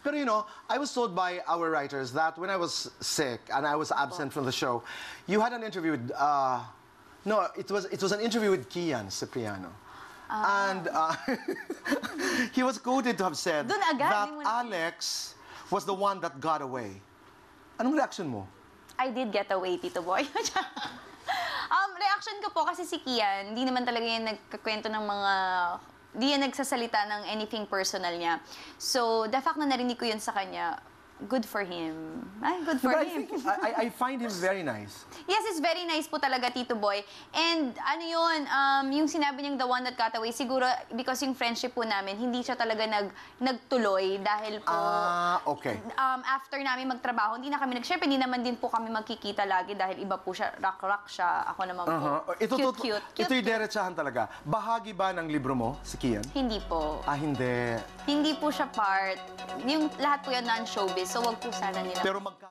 Pero you know, I was told by our writers that when I was sick and I was absent from the show, you had an interview with, no, it was an interview with Kean Cipriano. And he was quoted to have said that Alex was the one that got away. Anong reaction mo? I did get away, Tito Boy. Reaction ko po kasi si Kean, hindi naman talaga yung nagkakwento ng mga... Hindi yan nagsasalita ng anything personal niya. So, the fact na narinig ko yun sa kanya, good for him. Ay, good for him. I find him very nice. Yes, it's very nice po talaga, Tito Boy. And ano yun, yung sinabi niyang the one that got away, siguro because yung friendship po namin, hindi siya talaga nagtuloy dahil po... okay. After namin magtrabaho, hindi na kami nag-share, hindi naman din po kami magkikita lagi dahil iba po siya, rock siya, ako naman po. Cute. Ito'y derechahan talaga. Bahagi ba ng libro mo, si Kean? Hindi po. Hindi. Hindi po siya part. Yung lahat po yan non-showbiz, so wag po sana nila. Pero